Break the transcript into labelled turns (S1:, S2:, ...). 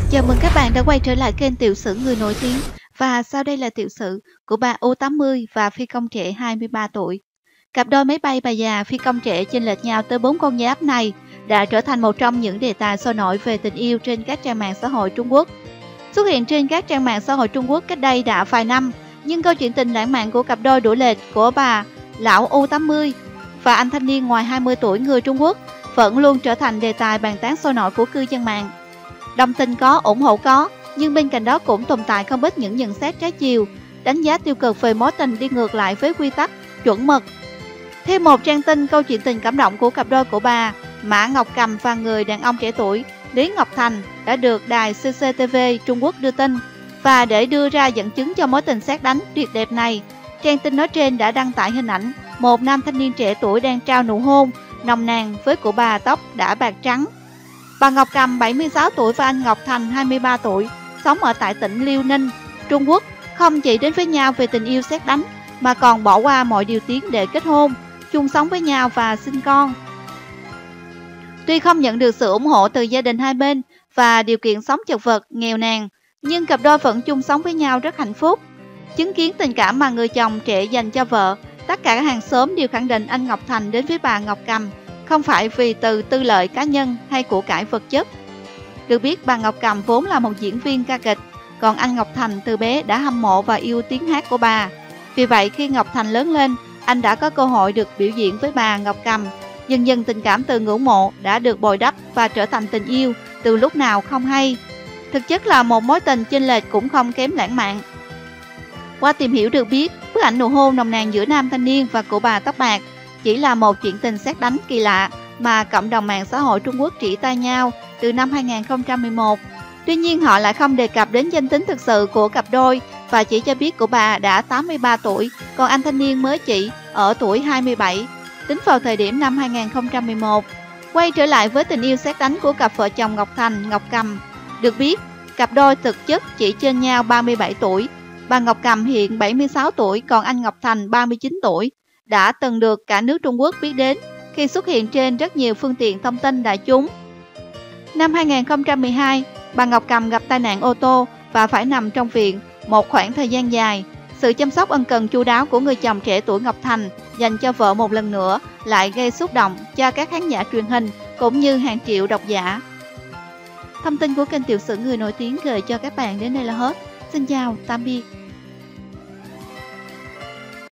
S1: Chào mừng các bạn đã quay trở lại kênh Tiểu sử người nổi tiếng. Và sau đây là tiểu sử của bà U80 và phi công trẻ 23 tuổi. Cặp đôi máy bay bà già phi công trẻ chênh lệch nhau tới 4 con giáp này đã trở thành một trong những đề tài sôi nổi về tình yêu trên các trang mạng xã hội Trung Quốc. Xuất hiện trên các trang mạng xã hội Trung Quốc cách đây đã vài năm, nhưng câu chuyện tình lãng mạn của cặp đôi đuổi lệch của bà lão U80 và anh thanh niên ngoài 20 tuổi người Trung Quốc vẫn luôn trở thành đề tài bàn tán sôi nổi của cư dân mạng. Đồng tình có, ủng hộ có, nhưng bên cạnh đó cũng tồn tại không ít những nhận xét trái chiều, đánh giá tiêu cực về mối tình đi ngược lại với quy tắc, chuẩn mực. Theo một trang tin, câu chuyện tình cảm động của cặp đôi của bà Mã Ngọc Cầm và người đàn ông trẻ tuổi Lý Ngọc Thành đã được đài CCTV Trung Quốc đưa tin. Và để đưa ra dẫn chứng cho mối tình sét đánh tuyệt đẹp này, trang tin nói trên đã đăng tải hình ảnh một nam thanh niên trẻ tuổi đang trao nụ hôn nồng nàn với cụ bà tóc đã bạc trắng. Bà Ngọc Cầm 76 tuổi và anh Ngọc Thành 23 tuổi, sống ở tại tỉnh Liêu Ninh, Trung Quốc, không chỉ đến với nhau về tình yêu sét đánh mà còn bỏ qua mọi điều tiếng để kết hôn, chung sống với nhau và sinh con. Tuy không nhận được sự ủng hộ từ gia đình hai bên và điều kiện sống chật vật, nghèo nàn, nhưng cặp đôi vẫn chung sống với nhau rất hạnh phúc. Chứng kiến tình cảm mà người chồng trẻ dành cho vợ, tất cả các hàng xóm đều khẳng định anh Ngọc Thành đến với bà Ngọc Cầm không phải vì từ tư lợi cá nhân hay của cải vật chất. Được biết, bà Ngọc Cầm vốn là một diễn viên ca kịch, còn anh Ngọc Thành từ bé đã hâm mộ và yêu tiếng hát của bà. Vì vậy, khi Ngọc Thành lớn lên, anh đã có cơ hội được biểu diễn với bà Ngọc Cầm. Dần dần tình cảm từ ngưỡng mộ đã được bồi đắp và trở thành tình yêu từ lúc nào không hay. Thực chất là một mối tình chênh lệch cũng không kém lãng mạn. Qua tìm hiểu được biết, bức ảnh nụ hôn nồng nàn giữa nam thanh niên và cụ bà tóc bạc chỉ là một chuyện tình sét đánh kỳ lạ mà cộng đồng mạng xã hội Trung Quốc chỉ tay nhau từ năm 2011. Tuy nhiên họ lại không đề cập đến danh tính thực sự của cặp đôi và chỉ cho biết của bà đã 83 tuổi, còn anh thanh niên mới chỉ ở tuổi 27, tính vào thời điểm năm 2011. Quay trở lại với tình yêu sét đánh của cặp vợ chồng Ngọc Thành, Ngọc Cầm. Được biết, cặp đôi thực chất chỉ trên nhau 37 tuổi. Bà Ngọc Cầm hiện 76 tuổi, còn anh Ngọc Thành 39 tuổi. Đã từng được cả nước Trung Quốc biết đến khi xuất hiện trên rất nhiều phương tiện thông tin đại chúng. Năm 2012, bà Ngọc Cầm gặp tai nạn ô tô và phải nằm trong viện một khoảng thời gian dài. Sự chăm sóc ân cần chu đáo của người chồng trẻ tuổi Ngọc Thành dành cho vợ một lần nữa lại gây xúc động cho các khán giả truyền hình cũng như hàng triệu độc giả. Thông tin của kênh Tiểu sử người nổi tiếng gửi cho các bạn đến đây là hết. Xin chào, tạm biệt.